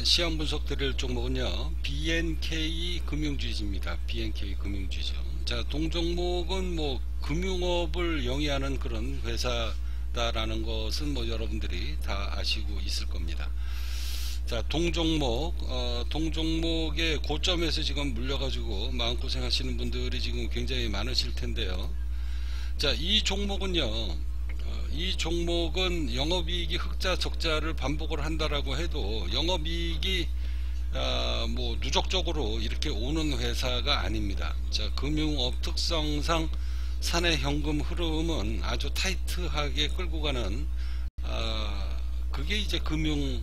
시황 분석 드릴 종목은요, BNK 금융주주입니다. BNK 금융주주. 자, 동종목은 뭐 금융업을 영위하는 그런 회사다라는 것은 뭐 여러분들이 다 아시고 있을 겁니다. 자, 동종목의 고점에서 지금 물려가지고 마음고생 하시는 분들이 지금 굉장히 많으실 텐데요. 자, 이 종목은 영업이익이 흑자 적자를 반복을 한다라고 해도 영업이익이 뭐 누적적으로 이렇게 오는 회사가 아닙니다. 자, 금융업 특성상 사내 현금 흐름은 아주 타이트하게 끌고 가는 그게 이제 금융업을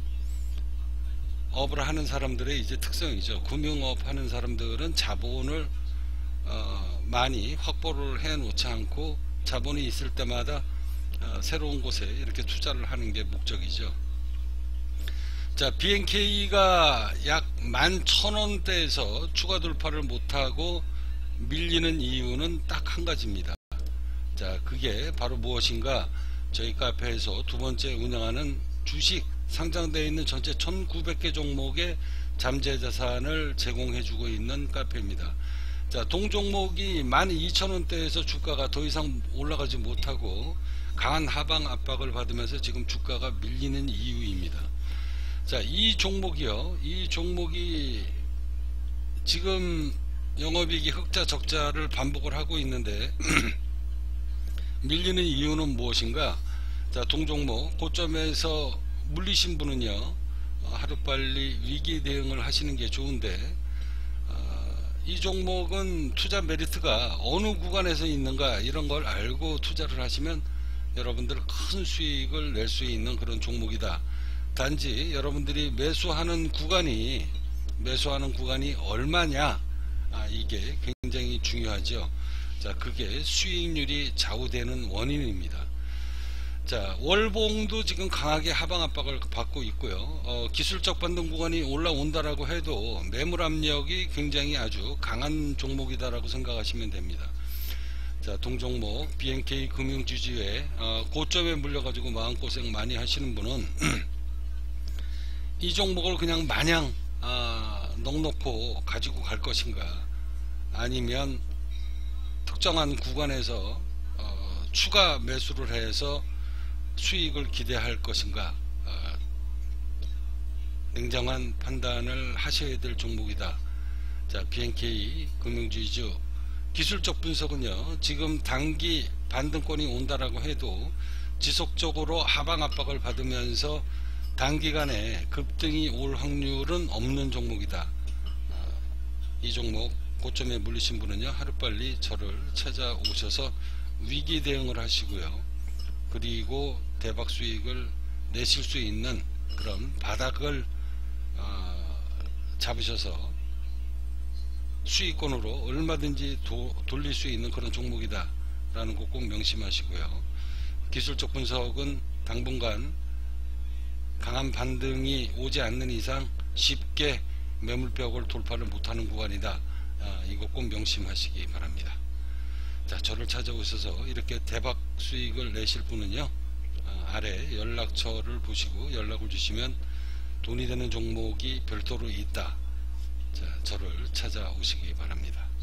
하는 사람들의 이제 특성이죠. 금융업 하는 사람들은 자본을 많이 확보를 해 놓지 않고 자본이 있을 때마다 새로운 곳에 이렇게 투자를 하는 게 목적이죠. 자, BNK가 약 11,000원대에서 추가 돌파를 못하고 밀리는 이유는 딱 한 가지입니다. 자, 그게 바로 무엇인가? 저희 카페에서 두 번째 운영하는 주식 상장되어 있는 전체 1900개 종목의 잠재자산을 제공해주고 있는 카페입니다. 자, 동종목이 12,000원대에서 주가가 더 이상 올라가지 못하고 강한 하방 압박을 받으면서 지금 주가가 밀리는 이유입니다. 자, 이 종목이 지금 영업이익이 흑자 적자를 반복을 하고 있는데 밀리는 이유는 무엇인가? 자, 동종목 고점에서 물리신 분은요, 하루빨리 위기 대응을 하시는 게 좋은데 이 종목은 투자 메리트가 어느 구간에서 있는가 이런 걸 알고 투자를 하시면 여러분들 큰 수익을 낼 수 있는 그런 종목이다. 단지 여러분들이 매수하는 구간이 얼마냐, 이게 굉장히 중요하죠. 자, 그게 수익률이 좌우되는 원인입니다. 자, 월봉도 지금 강하게 하방 압박을 받고 있고요. 기술적 반등 구간이 올라온다라고 해도 매물 압력이 굉장히 아주 강한 종목이다라고 생각하시면 됩니다. 자, 동종목 BNK 금융주주의 고점에 물려가지고 마음고생 많이 하시는 분은 이 종목을 그냥 마냥 넉넉고 가지고 갈 것인가, 아니면 특정한 구간에서 추가 매수를 해서 수익을 기대할 것인가, 냉정한 판단을 하셔야 될 종목이다. 자, BNK 금융주주 기술적 분석은요, 지금 단기 반등권이 온다라고 해도 지속적으로 하방 압박을 받으면서 단기간에 급등이 올 확률은 없는 종목이다. 이 종목 고점에 물리신 분은요, 하루빨리 저를 찾아오셔서 위기 대응을 하시고요, 그리고 대박 수익을 내실 수 있는 그런 바닥을 잡으셔서 수익권으로 얼마든지 돌릴 수 있는 그런 종목이다 라는 거 꼭 명심하시고요. 기술적 분석은 당분간 강한 반등이 오지 않는 이상 쉽게 매물벽을 돌파를 못하는 구간이다. 이거 꼭 명심하시기 바랍니다. 자, 저를 찾아오셔서 이렇게 대박 수익을 내실 분은요, 아래 연락처를 보시고 연락을 주시면 돈이 되는 종목이 별도로 있다. 자, 저를 찾아오시기 바랍니다.